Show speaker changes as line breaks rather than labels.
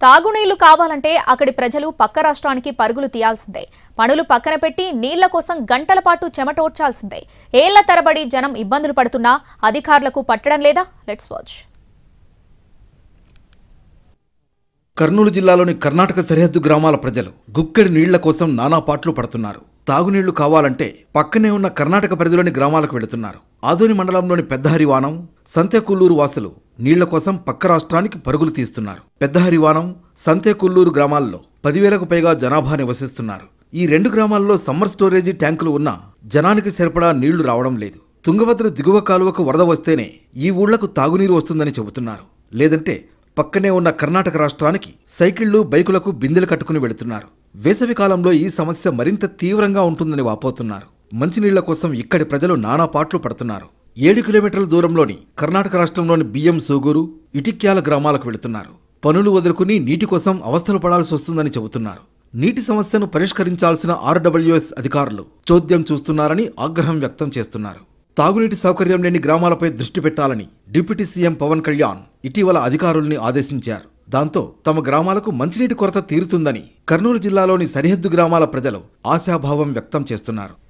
తాగునీళ్లు కావాలంటే అక్కడి ప్రజలు పక్క రాష్ట్రానికి పరుగులు తీయాల్సిందే. పనులు పక్కన పెట్టి నీళ్ల కోసం గంటల పాటు చెమటోడ్చాల్సిందే. ఏళ్ల తరబడి జనం ఇబ్బందులు పడుతున్నా అధికారులకు పట్టడం లేదా? Let's watch.
కర్నూలు జిల్లాలోని కర్ణాటక సరిహద్దు గ్రామాల ప్రజలు గుక్కెడి నీళ్ల కోసం నానా పాట్లు పడుతున్నారు. తాగునీళ్లు కావాలంటే పక్కనే ఉన్న కర్ణాటక పరిధిలోని గ్రామాలకు వెళుతున్నారు. ఆదోని మండలంలోని పెద్దహరివానం, సంతెకుల్లూరు వాసులు నీళ్ల కోసం పక్క రాష్ట్రానికి పరుగులు తీస్తున్నారు. పెద్దహరివానం, సంతెకుల్లూరు గ్రామాల్లో 10,000కు పైగా జనాభా నివసిస్తున్నారు. ఈ రెండు గ్రామాల్లో సమ్మర్ స్టోరేజీ ట్యాంకులు ఉన్నా జనానికి సరిపడా నీళ్లు రావడం లేదు. తుంగభద్ర దిగువ కాలువకు వరద వస్తేనే ఈ ఊళ్లకు తాగునీరు వస్తుందని చెబుతున్నారు. లేదంటే పక్కనే ఉన్న కర్ణాటక రాష్ట్రానికి సైకిళ్లు, బైకులకు బిందెలు కట్టుకుని వెళుతున్నారు. వేసవి కాలంలో ఈ సమస్య మరింత తీవ్రంగా ఉంటుందని వాపోతున్నారు. మంచినీళ్ల కోసం ఇక్కడి ప్రజలు నానా పాట్లు పడుతున్నారు. 7 కిలోమీటర్ల దూరంలోని కర్ణాటక రాష్ట్రంలోని బియ్యం సూగూరు, ఇటిక్యాల గ్రామాలకు వెళుతున్నారు. పనులు వదులుకుని నీటి కోసం అవస్థలు పడాల్సి వస్తుందని చెబుతున్నారు. నీటి సమస్యను పరిష్కరించాల్సిన RWS అధికారులు చోద్యం చూస్తున్నారని ఆగ్రహం వ్యక్తం చేస్తున్నారు. తాగునీటి సౌకర్యం లేని గ్రామాలపై దృష్టి పెట్టాలని డిప్యూటీ సీఎం పవన్ కళ్యాణ్ ఇటీవల అధికారుల్ని ఆదేశించారు. దాంతో తమ గ్రామాలకు మంచినీటి కొరత తీరుతుందని కర్నూలు జిల్లాలోని సరిహద్దు గ్రామాల ప్రజలు ఆశాభావం వ్యక్తం చేస్తున్నారు.